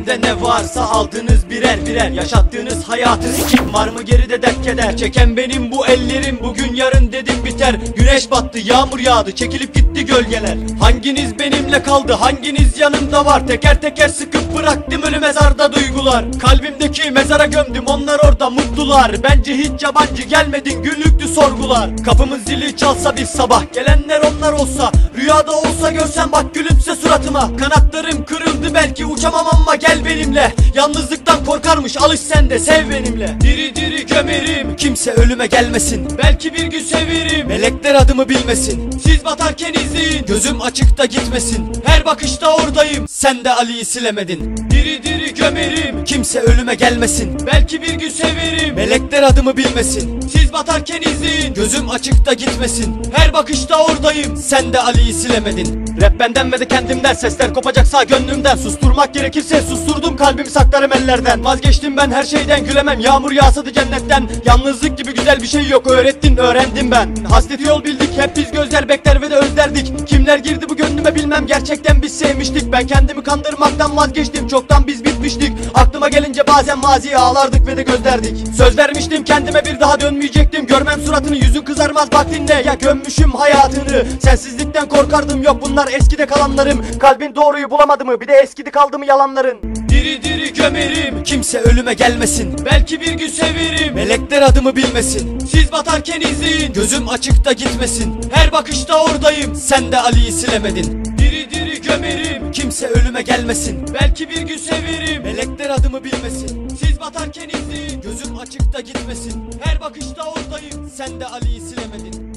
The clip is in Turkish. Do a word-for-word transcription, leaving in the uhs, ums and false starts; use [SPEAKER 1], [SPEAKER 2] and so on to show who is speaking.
[SPEAKER 1] Elinizde ne varsa aldınız birer birer. Yaşattığınız hayatın kim var mı geride dert keder. Çeken benim bu ellerim, bugün yarın dedim biter. Güneş battı, yağmur yağdı, çekilip gitti gölgeler. Hanginiz benimle kaldı, hanginiz yanımda var? Teker teker sıkıp bıraktım ölü mezarda duygular. Kalbimdeki mezara gömdüm, onlar orada mutlular. Bence hiç yabancı gelmedin, günlüktü sorgular. Kapımız zili çalsa bir sabah, gelenler onlar olsa. Rüyada olsa görsen bak gülümse suratıma. Kanatlarım kırıldı belki, uçamam ama gel benimle. Yalnızlıktan korkarmış, alış sen de sev benimle. Diri diri gömerim, kimse ölüme gelmesin. Belki bir gün severim, melekler adımı bilmesin. Siz batarken izleyin, gözüm açıkta gitmesin. Her bakışta oradayım, sen de Ali'yi silemedin. Diri diri gömerim, kimse ölüme gelmesin. Belki bir gün severim, melekler adımı bilmesin. Siz batarken izleyin, gözüm açıkta gitmesin. Her bakışta oradayım, sen de Ali'yi silemedin. Rap benden ve de kendimden, sesler kopacaksa gönlümden. Susturmak gerekirse susturdum, kalbimi saklarım ellerden. Vazgeçtim ben her şeyden, gülemem yağmur yağsa da cennetten. Yalnızlık gibi güzel bir şey yok, öğrettin öğrendim ben. Hasreti yol bildik, hep biz gözler bekler ve de özlerdik. Kimler girdi bu gönlüme bilmem, gerçekten biz sevmiştik. Ben kendimi kandırmaktan vazgeçtim, çoktan biz bitmiştik. Aklıma gelince bazen maziye ağlardık ve de gözlerdik. Söz vermiştim kendime, bir daha dönmeyecektim. Görmem suratını, yüzün kızarmaz bak dinle. Ya gömmüşüm hayatını, sensizlikten korkardım. Yok bunlar eskide kalanlarım. Kalbin doğruyu bulamadı mı, bir de eskidi kaldı mı yalanların. Diri diri gömerim, kimse ölüme gelmesin. Belki bir gün severim, melekler adımı bilmesin. Siz batarken izleyin, gözüm açıkta gitmesin. Her bakışta oradayım, sen de Ali'yi silemedin. Diri diri gömerim, kimse ölüme gelmesin. Belki bir gün severim, melekler adımı bilmesin. Siz batarken izleyin, gözüm açıkta gitmesin. Her bakışta oradayım, sen de Ali'yi silemedin.